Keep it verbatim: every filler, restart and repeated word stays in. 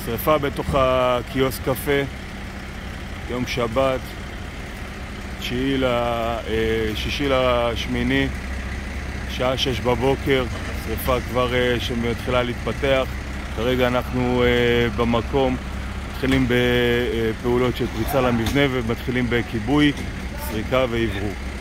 שריפה בתוך הקיוסק קפה, יום שבת, שישי לשמיני, שעה שש בבוקר, שריפה כבר שמתחילה להתפתח. כרגע אנחנו במקום, מתחילים בפעולות של פריצה למבנה ומתחילים בכיבוי, סריקה ועברו.